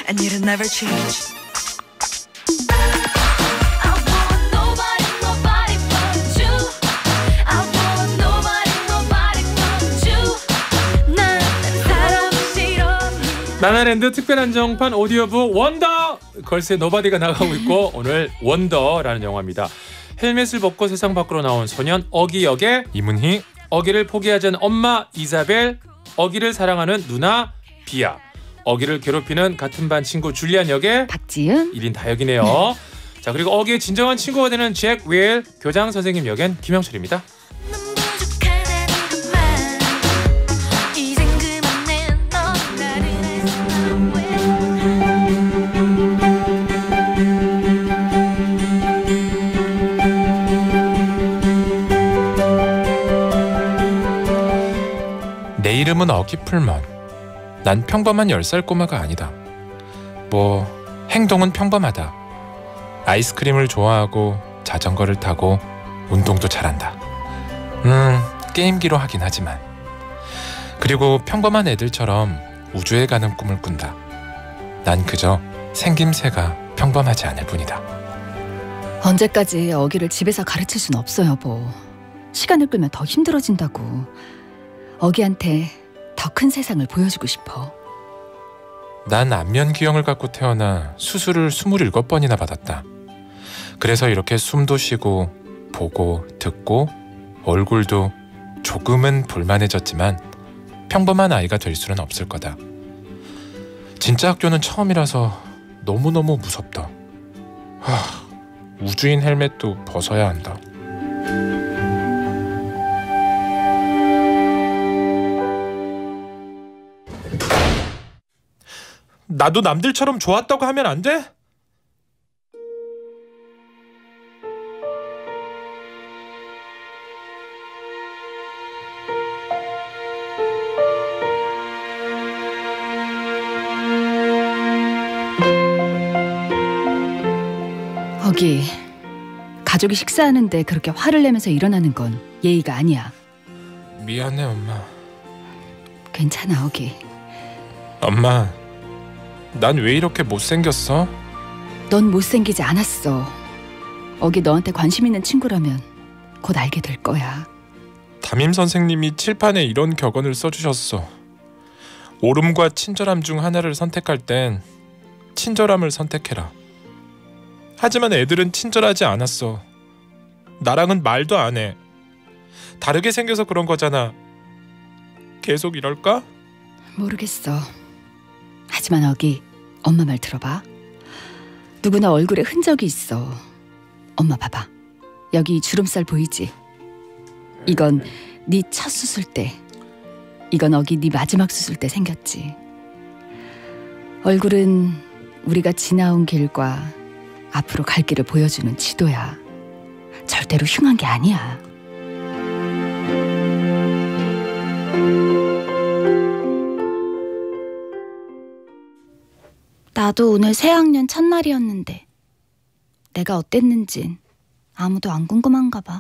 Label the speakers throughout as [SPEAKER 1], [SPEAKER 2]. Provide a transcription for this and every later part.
[SPEAKER 1] and you'll never change.
[SPEAKER 2] 나나랜드 특별한정판 오디오북 원더! 걸스의 노바디가 나가고 있고 오늘 원더라는 영화입니다. 헬멧을 벗고 세상 밖으로 나온 소년 어기 역의
[SPEAKER 3] 이문희,
[SPEAKER 2] 어기를 포기하지 않은 엄마 이사벨, 어기를 사랑하는 누나 비아, 어기를 괴롭히는 같은 반 친구 줄리안 역의
[SPEAKER 4] 박지은,
[SPEAKER 2] 1인 다역이네요. 자, 그리고 어기의 진정한 친구가 되는 잭 윌, 교장 선생님 역엔 김영철입니다.
[SPEAKER 3] 내 이름은 어기풀먼. 난 평범한 10살 꼬마가 아니다. 뭐 행동은 평범하다. 아이스크림을 좋아하고 자전거를 타고 운동도 잘한다. 게임기로 하긴 하지만. 그리고 평범한 애들처럼 우주에 가는 꿈을 꾼다. 난 그저 생김새가 평범하지 않을 뿐이다.
[SPEAKER 4] 언제까지 어기를 집에서 가르칠 순 없어 여보. 시간을 끌면 더 힘들어진다고. 어기한테 더 큰 세상을 보여주고 싶어.
[SPEAKER 3] 난 안면기형을 갖고 태어나 수술을 27번이나 받았다. 그래서 이렇게 숨도 쉬고 보고 듣고 얼굴도 조금은 볼만해졌지만 평범한 아이가 될 수는 없을 거다. 진짜 학교는 처음이라서 너무너무 무섭다. 우주인 헬멧도 벗어야 한다. 나도 남들처럼 좋았다고 하면 안 돼?
[SPEAKER 4] 어기, 가족이 식사하는데 그렇게 화를 내면서 일어나는 건 예의가 아니야.
[SPEAKER 3] 미안해 엄마.
[SPEAKER 4] 괜찮아 어기.
[SPEAKER 3] 엄마, 난 왜 이렇게 못생겼어?
[SPEAKER 4] 넌 못생기지 않았어. 어기 너한테 관심 있는 친구라면 곧 알게 될 거야.
[SPEAKER 3] 담임 선생님이 칠판에 이런 격언을 써주셨어. 옳음과 친절함 중 하나를 선택할 땐 친절함을 선택해라. 하지만 애들은 친절하지 않았어. 나랑은 말도 안 해. 다르게 생겨서 그런 거잖아. 계속 이럴까?
[SPEAKER 4] 모르겠어. 하지만 어기, 엄마 말 들어봐. 누구나 얼굴에 흔적이 있어. 엄마 봐봐. 여기 주름살 보이지? 이건 네 첫 수술 때, 이건 어기 네 마지막 수술 때 생겼지. 얼굴은 우리가 지나온 길과 앞으로 갈 길을 보여주는 지도야. 절대로 흉한 게 아니야. 나도 오늘 새학년 첫날이었는데 내가 어땠는진 아무도 안 궁금한가 봐.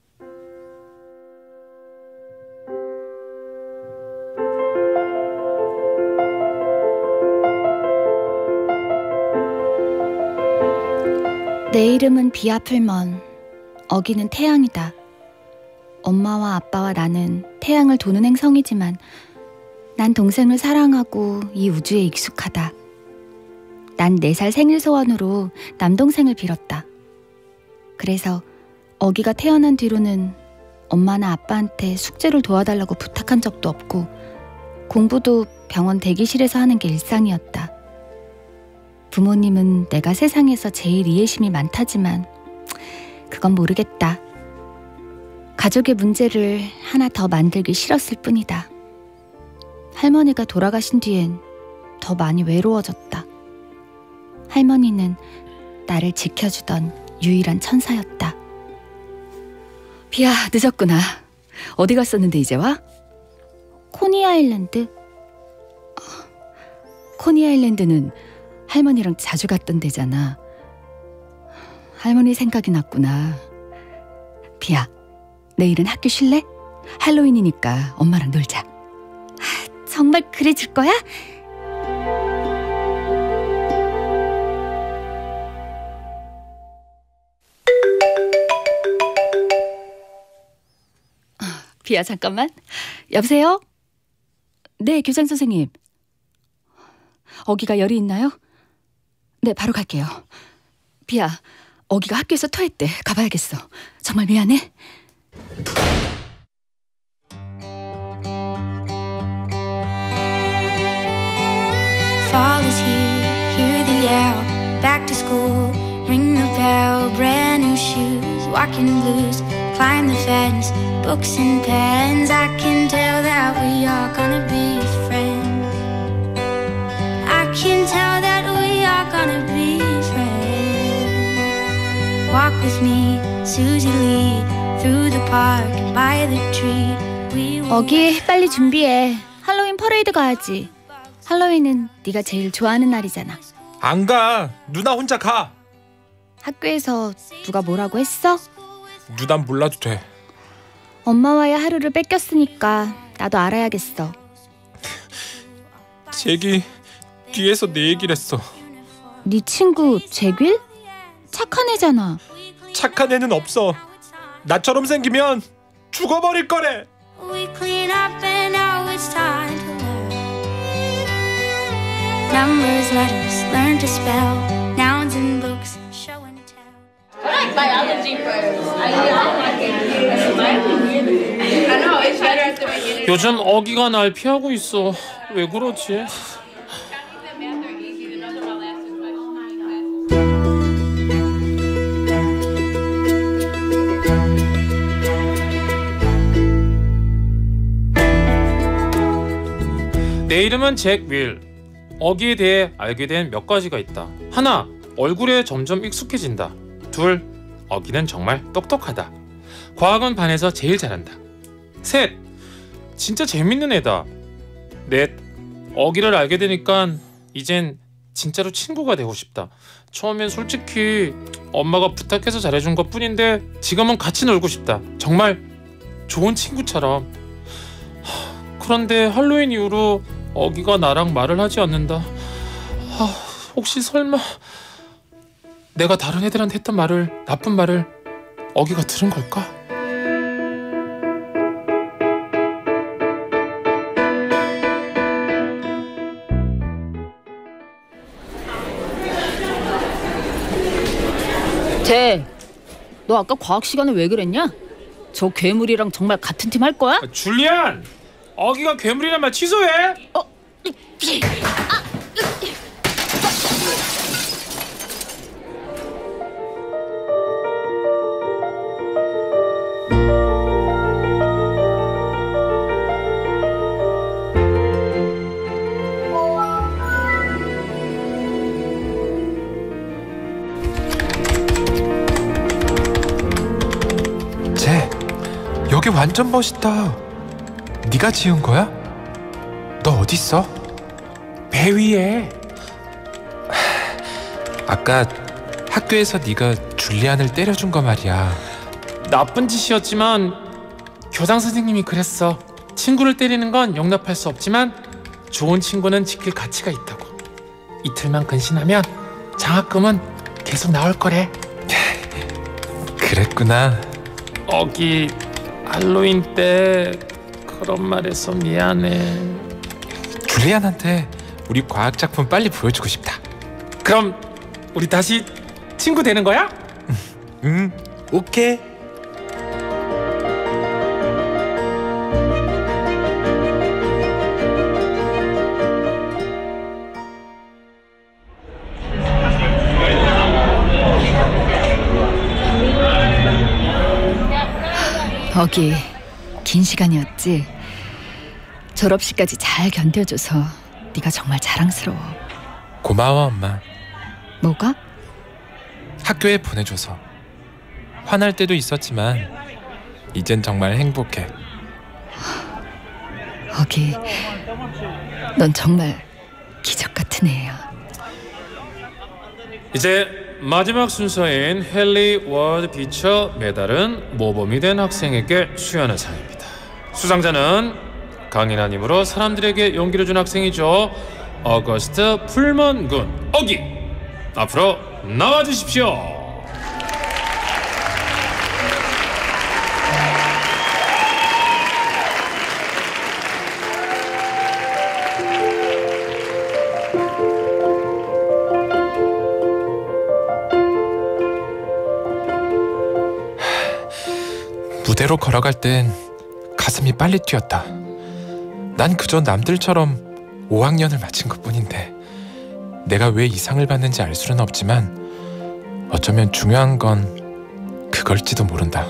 [SPEAKER 4] 내 이름은 비아풀먼. 어기는 태양이다. 엄마와 아빠와 나는 태양을 도는 행성이지만 난 동생을 사랑하고 이 우주에 익숙하다. 난 4살 생일 소원으로 남동생을 빌었다. 그래서 어기가 태어난 뒤로는 엄마나 아빠한테 숙제를 도와달라고 부탁한 적도 없고 공부도 병원 대기실에서 하는 게 일상이었다. 부모님은 내가 세상에서 제일 이해심이 많다지만 그건 모르겠다. 가족의 문제를 하나 더 만들기 싫었을 뿐이다. 할머니가 돌아가신 뒤엔 더 많이 외로워졌다. 할머니는 나를 지켜주던 유일한 천사였다. 비야, 늦었구나. 어디 갔었는데 이제 와? 코니 아일랜드? 코니 아일랜드는 할머니랑 자주 갔던 데잖아. 할머니 생각이 났구나. 비야, 내일은 학교 쉴래? 할로윈이니까 엄마랑 놀자. 정말 그래 줄 거야? 비야, 잠깐만. 여보세요? 네, 교장 선생님. 어기가 열이 있나요? 네, 바로 갈게요. 비야, 어기가 학교에서 토했대. 가봐야겠어. 정말 미안해.
[SPEAKER 1] Fall is here, hear the yell. Back to school, ring the bell. Brand new shoes, walking blues. Climb the fence, books and pens. I can tell that we are gonna be friends. I can tell that we are gonna be friends. Walk with me, Susie Lee. Through the park, by the tree. We will...
[SPEAKER 4] 어기, 빨리 준비해. 할로윈 퍼레이드 가야지. 할로윈은 네가 제일 좋아하는 날이잖아.
[SPEAKER 3] 안 가. 누나 혼자 가.
[SPEAKER 4] 학교에서 누가 뭐라고 했어?
[SPEAKER 3] 누난 몰라도 돼.
[SPEAKER 4] 엄마와의 하루를 뺏겼으니까 나도 알아야겠어.
[SPEAKER 3] 잭이 뒤에서 내 얘기를 했어.
[SPEAKER 4] 네 친구 잭윌? 착한 애잖아.
[SPEAKER 3] 착한 애는 없어. 나처럼 생기면 죽어버릴 거래.
[SPEAKER 1] We clean up and now it's time to learn. Numbers, letters, learn to spell. Nouns and books, show and tell.
[SPEAKER 5] I like biology first. I know it's better at the beginning.
[SPEAKER 2] 요즘 어기가 날 피하고 있어. 왜 그러지? 내 이름은 잭 윌. 어기에 대해 알게 된 몇 가지가 있다. 하나, 얼굴에 점점 익숙해진다. 둘, 어기는 정말 똑똑하다. 과학은 반에서 제일 잘한다. 셋, 진짜 재밌는 애다. 넷, 어기를 알게 되니까 이젠 진짜로 친구가 되고 싶다. 처음엔 솔직히 엄마가 부탁해서 잘해준 것 뿐인데 지금은 같이 놀고 싶다. 정말 좋은 친구처럼. 그런데 할로윈 이후로 어기가 나랑 말을 하지 않는다. 혹시 설마 내가 다른 애들한테 했던 말을, 나쁜 말을 어기가 들은 걸까?
[SPEAKER 6] 쟤, 너 아까 과학 시간에 왜 그랬냐? 저 괴물이랑 정말 같은 팀 할 거야?
[SPEAKER 2] 줄리안! 어기가 괴물이란 말 취소해!
[SPEAKER 3] 쟤, 여기 완전 멋있다. 네가 지은 거야? 너 어딨어?
[SPEAKER 2] 배 위에.
[SPEAKER 3] 아까 학교에서 네가 줄리안을 때려준 거 말이야.
[SPEAKER 2] 나쁜 짓이었지만 교장 선생님이 그랬어. 친구를 때리는 건 용납할 수 없지만 좋은 친구는 지킬 가치가 있다고. 이틀만 근신하면 장학금은 계속 나올 거래.
[SPEAKER 3] 그랬구나.
[SPEAKER 2] 어기, 할로윈 때 그런 말해서 미안해.
[SPEAKER 3] 줄리안한테 우리 과학 작품 빨리 보여주고 싶다.
[SPEAKER 2] 그럼 우리 다시 친구 되는 거야?
[SPEAKER 3] 응, 오케이.
[SPEAKER 4] 어기, 긴 시간이었지? 졸업식까지 잘 견뎌줘서 네가 정말 자랑스러워.
[SPEAKER 3] 고마워 엄마.
[SPEAKER 4] 뭐가?
[SPEAKER 3] 학교에 보내줘서. 화날 때도 있었지만 이젠 정말 행복해.
[SPEAKER 4] 어기, 넌 정말 기적 같은 애야.
[SPEAKER 2] 이제 마지막 순서인 헨리 워드 비처 메달은 모범이 된 학생에게 수여하는 상입니다. 수상자는 강인한 힘으로 사람들에게 용기를 준 학생이죠. 어거스트 풀먼 군 어기, 앞으로 나와주십시오.
[SPEAKER 3] 무대로 걸어갈 땐 가슴이 빨리 뛰었다. 난 그저 남들처럼 5학년을 마친 것뿐인데 내가 왜 이 상을 받는지 알 수는 없지만 어쩌면 중요한 건 그걸지도 모른다.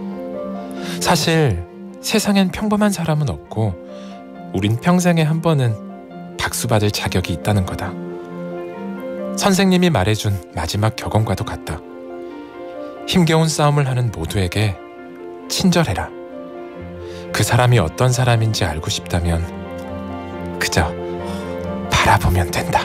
[SPEAKER 3] 사실 세상엔 평범한 사람은 없고 우린 평생에 한 번은 박수 받을 자격이 있다는 거다. 선생님이 말해준 마지막 격언과도 같다. 힘겨운 싸움을 하는 모두에게 친절해라. 그 사람이 어떤 사람인지 알고 싶다면 그저 바라보면 된다.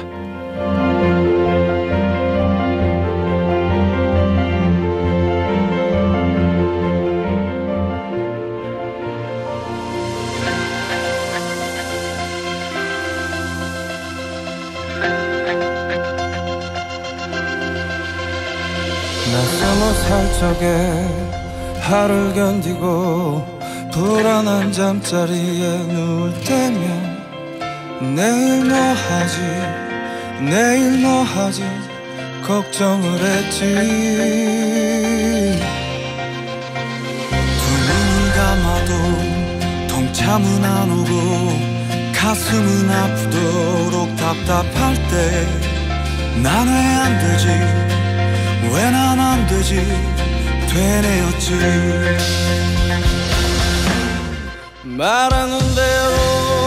[SPEAKER 7] 나 20살 적에 하루를 견디고 불안한 잠자리에 누울 때면 내일 뭐 하지 내일 뭐 하지 걱정을 했지. 두 눈을 감아도 동참은 안 오고 가슴은 아프도록 답답할 때 난 왜 안 되지 왜 난 안 되지 되뇌었지. 말하는 대로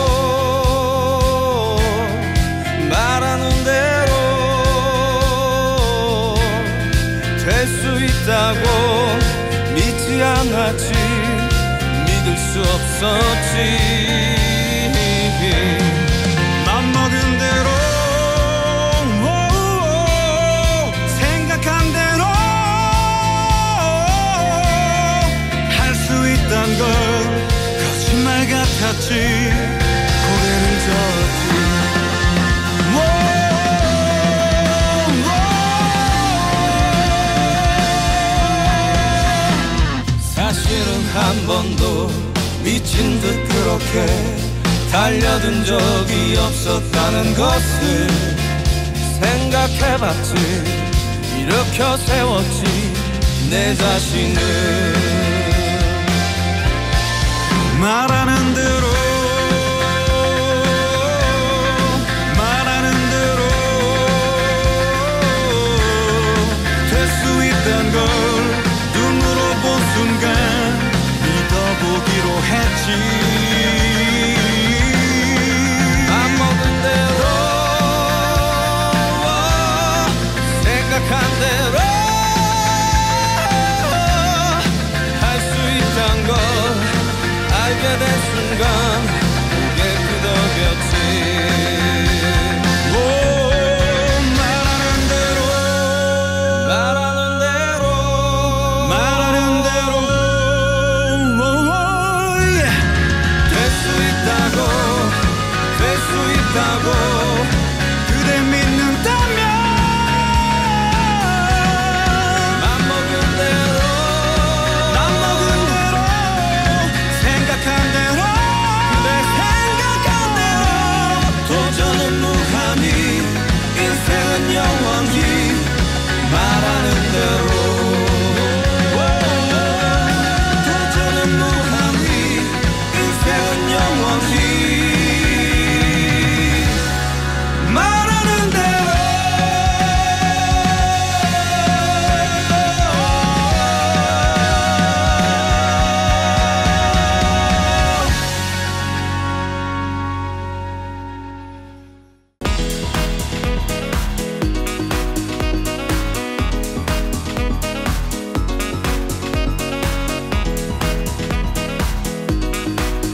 [SPEAKER 7] 될 수 있다고 믿지 않았지. 믿을 수 없었지. 맘먹은 대로 생각한 대로 할 수 있단 걸 거짓말 같았지. 고개를 젓지. 사실은 한 번도 미친 듯 그렇게 달려든 적이 없었다는 것을 생각해봤지. 일으켜 세웠지 내 자신을. 말하는 대로